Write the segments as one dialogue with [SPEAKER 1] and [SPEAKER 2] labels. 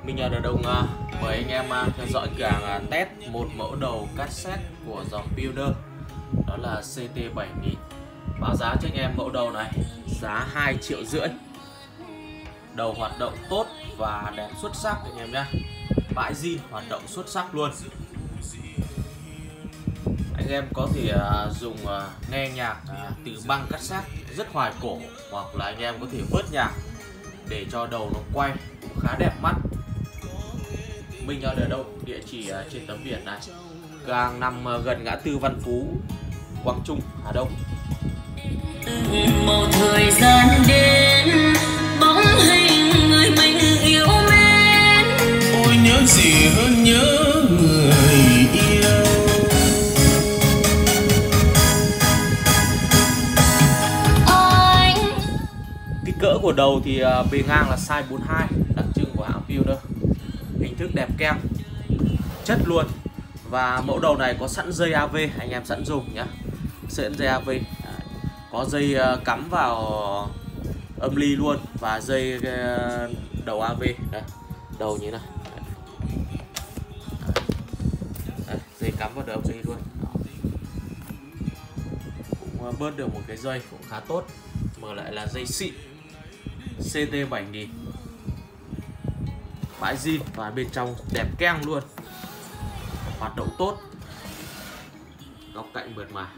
[SPEAKER 1] Mình ở Đồng mời anh em theo dõi cửa hàng test một mẫu đầu cassette của dòng Builder, đó là CT7000. Báo giá cho anh em mẫu đầu này giá 2,5 triệu. Đầu hoạt động tốt và đèn xuất sắc anh em nhé. Bãi zin hoạt động xuất sắc luôn. Anh em có thể dùng nghe nhạc từ băng cassette rất hoài cổ, hoặc là anh em có thể vớt nhạc để cho đầu nó quay cũng khá đẹp mắt. Mình ở đâu? Địa chỉ trên tấm biển này. Cửa hàng nằm gần ngã tư Văn Phú, Quang Trung, Hà Đông.
[SPEAKER 2] Một thời gian đến, bóng hình người mình yêu mến.
[SPEAKER 3] Ôi nhớ gì hơn nhớ người yêu.
[SPEAKER 1] Kích cỡ của đầu thì bề ngang là size 42, đặc trưng của hãng Builder. Hình thức đẹp kem, chất luôn. Và mẫu đầu này có sẵn dây AV, anh em sẵn dùng nhé. Sẵn dây AV. Có dây cắm vào âm ly luôn, và dây đầu AV đây, đầu như này. Đây, dây cắm vào đầu âm ly luôn. Cũng bớt được một cái dây cũng khá tốt. Mở lại là dây xịn CT7000, bãi zin và bên trong đẹp keng luôn, hoạt động tốt, góc cạnh mượt mà.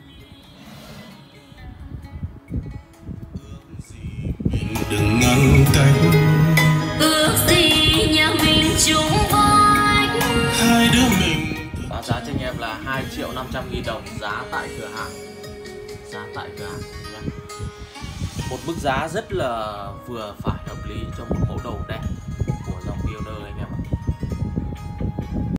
[SPEAKER 3] Đừng ngăn cánh,
[SPEAKER 2] Ước gì nhà mình chung vách.
[SPEAKER 3] hai đứa mình.
[SPEAKER 1] Báo giá cho anh em là 2.500.000 đồng, giá tại cửa hàng. Giá tại cửa hàng nhé. Một mức giá rất là vừa phải, hợp lý cho một mẫu đầu